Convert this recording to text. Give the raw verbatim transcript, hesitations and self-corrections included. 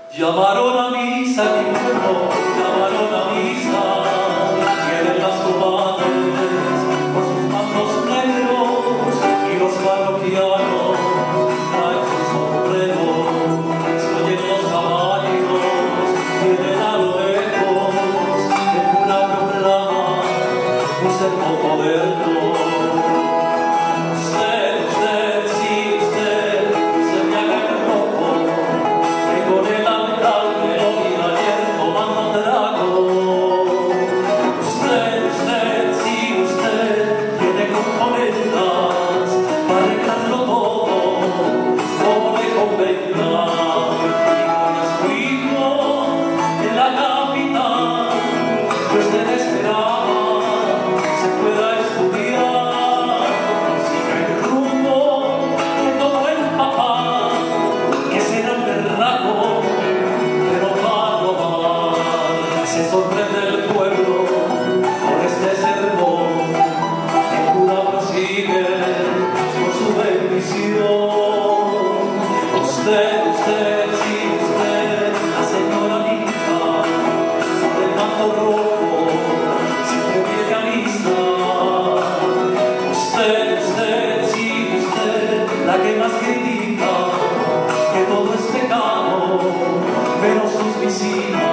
Llamaron a misa, mi pueblo, llamaron a misa, vienen las comadres por sus mantos negros y los parroquianos traen sus sombreros, se oyen los caballos, vienen a lo lejos, el cura proclama un sermón moderno. Se sorprende el pueblo por este sermón, el cura prosigue con su bendición. Usted, usted, sí, usted, la señora linda, por el manto rojo, siempre viene a misa. Usted, usted, sí, usted, la que más critica que todo es pecado, menos sus visitas.